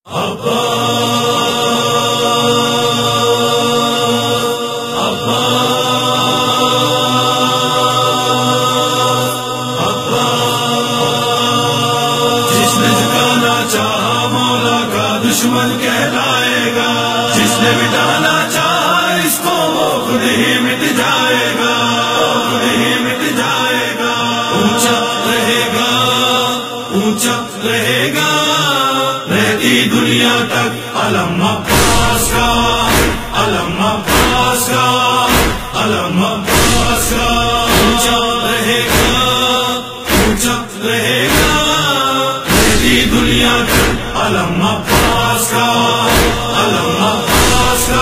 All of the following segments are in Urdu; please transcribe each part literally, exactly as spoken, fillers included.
دشمن کہلائے گا، جس نے مٹانا چاہا اس کو وہ خود ہی مٹ جائے گا، خود ہی مٹ جائے گا۔ اونچا رہے گا، اونچا رہے گا، رہتی دنیا تک علم عباس کا، علم عباس کا، علم عباس کا۔ اونچا رہے گا، اونچا رہے گا، رہتی دنیا تک علم عباس کا، علم عباس کا،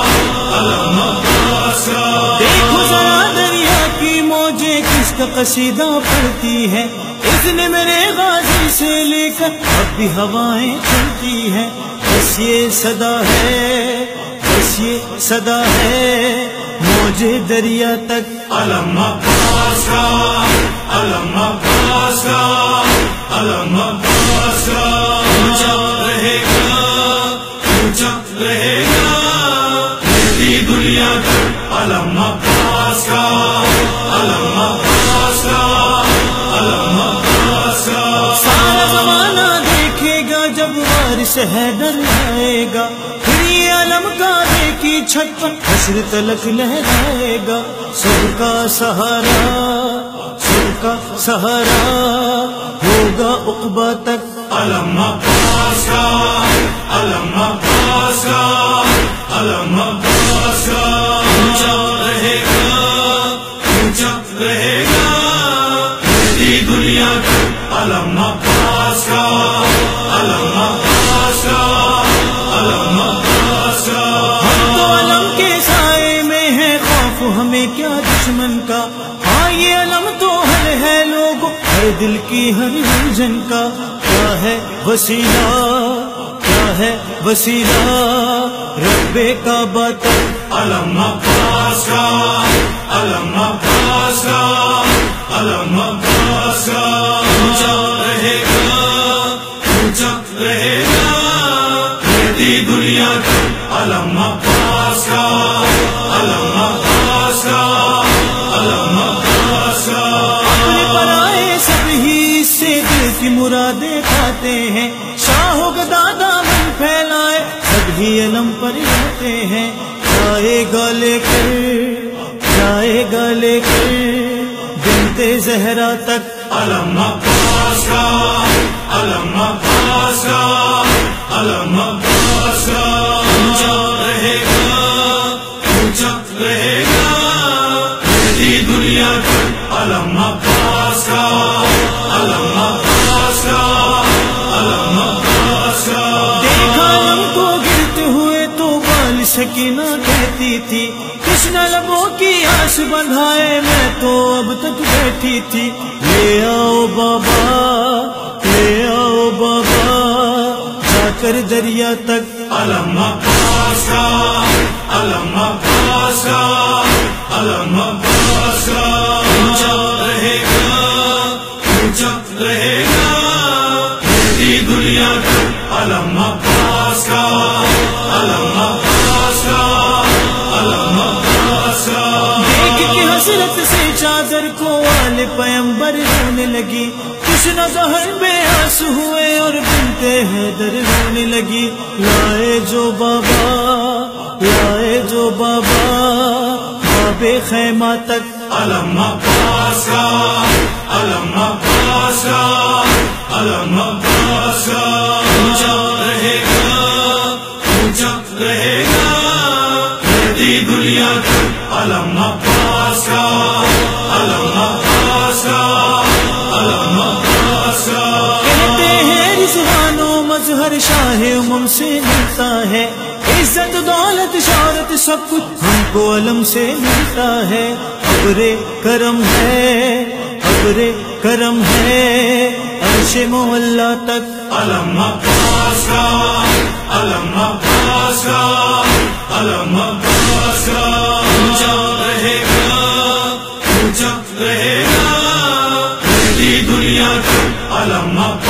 علم عباس کا۔ دیکھو ذرا دریا کی موجیں کس کا قصیدہ پڑھتی ہے، اذن میرے غازی سے لے کر اب بھی ہوائیں چلتی ہیں۔ بس یہ صدا ہے، بس یہ صدا ہے، موجے دریا تک علم عباس کا، علم عباس کا، علم عباس کا۔ اونچا رہے گا، اونچا رہے گا، رہتی دنیا تک علم عباس کا، علم عباس کا، علم عباس کا۔ سارا زمانہ دیکھے گا جب وارث حیدر آئے گا، پھر یہ علم کعبے کی چھت پر حشر تلک لہرائے گا۔ سب کا سہارا، سب کا سہارا ہوگا عقبہ تک علم عباس کا، علم عباس کا، علم عباس کا۔ اونچا رہے گا، اونچا رہے گا، رہتی دنیا تک علم عباس کا، علم عباس کا، علم عباس کا۔ ہم تو علم کے سائے میں ہے، خوف ہمیں کیا دشمن کا، ہاں یہ علم تو ہر ہے لوگوں، ہر دل کی ہر الجھن کا۔ کیا ہے وسیلہ، کیا ہے وسیلہ، رب کعبہ تک علم عباس کا، علم عباس کا، علم عباس کا۔ اونچا رہے گا، اونچا رہے گا، رہتی دنیا تک علم عباس کا، علم عباس کا، علم عباس کا۔ اپنے پرائے سب ہی سے دل کی مرادیں کھاتے ہیں، شاہ و گدا دامن پھیلائے سب ہی علم پر رہتے ہیں۔ جائے گا لے کر، جائے گا لے کر بنت زہرا تک علم عباس کا، علم عباس کا، علم عباس کا۔ اونچا رہے گا، اونچا رہے گا، رہتی دنیا تک علم عباس کا، علم عباس کا، علم عباس کا۔ دیکھا علم کو گرتے ہوئے تو بال سکینہ کہتی تھی، کشنا لبوں کی آس بندھائے میں تو اب تک بیٹھی تھی۔ لے آؤ بابا، لے آؤ بابا، جا کر دریا تک علم عباس کا، علم عباس کا، علم عباس کا۔ اونچا رہے گا، اونچا رہے گا، رہتی دنیا تک علم عباس کا، علم عباس کا، علم عباس کا۔ دیکھ کے حسرت سے چادر کو آل پیمبر رونے لگی، کشنا ظہر بے آس ہوئے اور بنت حیدر رونے لگی۔ لائے جو بابا، لائے جو بابا، باب خیمہ تک علم عباس کا، علم عباس کا، علم عباس کا۔ اونچا رہے گا، اونچا رہے گا، رہتی دنیا تک علم عباس کا، علم عباس کا، علم عباس کا۔ کہتے ہیں رضوان و مظہر شاہ امم سے ملتا ہے، عزت دولت شہرت سب کچھ ہم کو علم سے ملتا ہے۔ ابر کرم ہے، ابر کرم ہے، عرش مولا تک علم عباس کا، علم عباس کا، علم عباس کا۔ اونچا رہے گا، اونچا رہے گا، رہتی دنیا تک علم عباس